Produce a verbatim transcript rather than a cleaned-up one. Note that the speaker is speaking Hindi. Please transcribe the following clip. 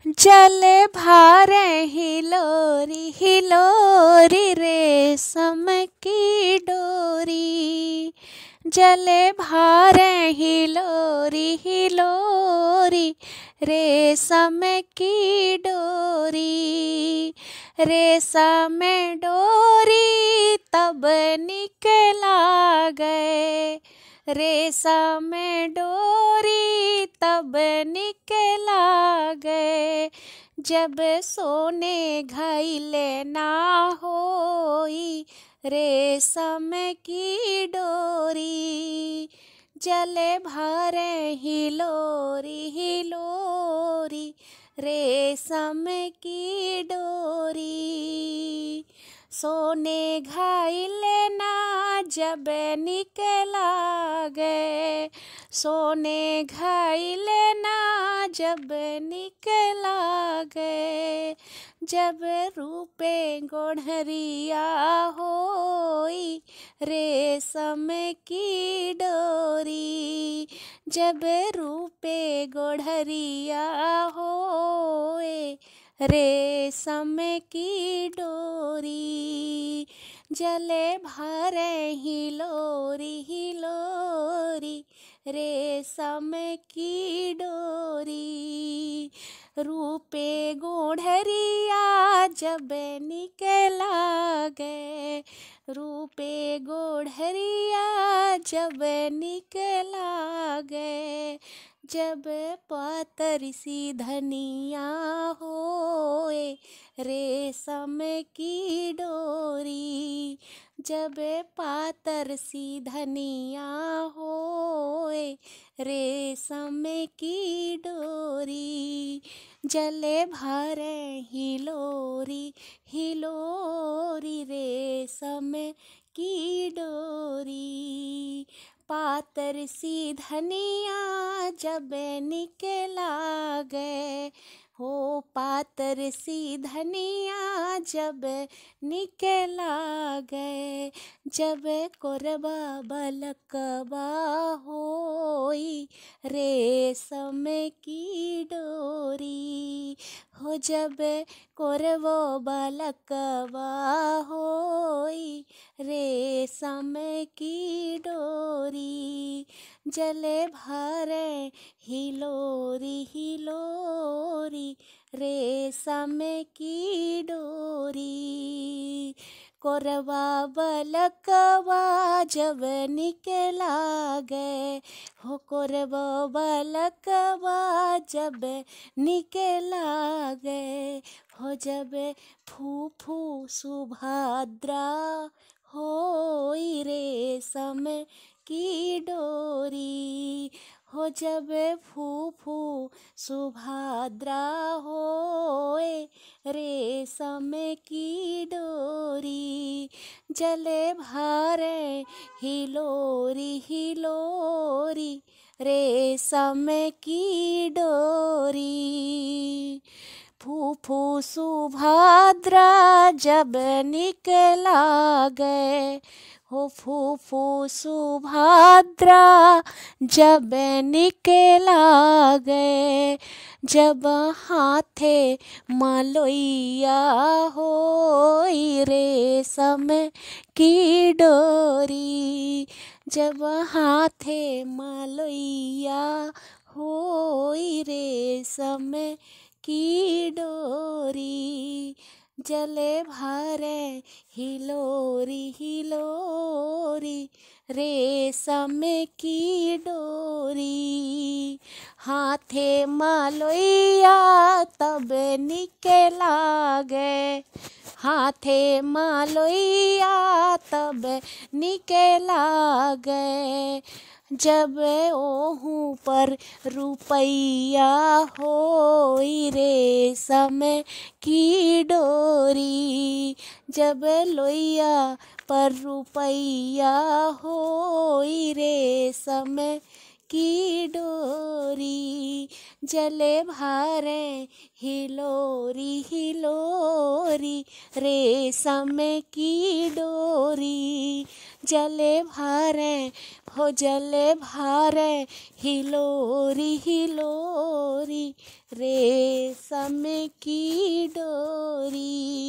जले भारे हिलोरी हिलोरी रेशम की डोरी। जले भारे हिलोरी हिलोरी रेशम की डोरी। रेशम डोरी तब निकला गए, रेशम डोरी तब निकला गए। जब सोने घाइले ना होई रेशम की डोरी। जले भरे हिलोरी हिलोरी रेशम की डोरी। सोने घाइले ना जब निकला गए, सोने घाइले ना जब निकला गए। जब रूपे गोढ़रिया होई रेशम की डोरी। जब रूपे गोढ़रिया होए रेशम की डोरी। जले भरे हिलोरी हिलोरी रेशम की डोरी। रूपे गोढ़रिया जब निकला गए, रूपे गोढ़रिया जब निकला गए। जब पातर सी धनिया होए रेशम की डोरी। जब पातर सी धनिया होए रेशम की डोरी। जले भरे हिलोरी हिलोरी रेशम की डोरी। पातर सी धनिया जब निकला गए, हो पातर सी धनिया जब निकला गए। जब कोरबा बलकवा होई रेशम की डोरी। हो जब कोरबो बलकवा होई रेशम की डोरी। जले भरे हिलोरी हिलोरी रेशम की डोरी। कोरबा बलकवा जब निकला गए, हो कोरबा बलकवा जब निकला गए। हो जब फूफू सुभद्रा होई रेशम की डोरी। हो जब फूफू सुभद्रा होए रेशम की डोरी। जले भरे हिलोरी हिलोरी रेशम की डोरी। फूफू सुभद्रा जब निकला गए, हो फूफू सुभद्रा जब निकला गए। जब हाथे मलोइया होई रेशम की डोरी। जब हाथे मलोइया होई रेशम की डोरी। जले भरे हिलोरी हिलोरी रेशम की डोरी। हाथे मलोइया तब निकला गए, हाथे मलोइया तब निकला गए। जब ओहू पर रुपैया होई रेशम की डोरी। जब लोइया पर रुपैया होई रेशम की डोरी। जले भरे हिलोरी हिलोरी रेशम की डोरी। जले भरे हो जले भरे हिलोरी हिलोरी रेशम की डोरी।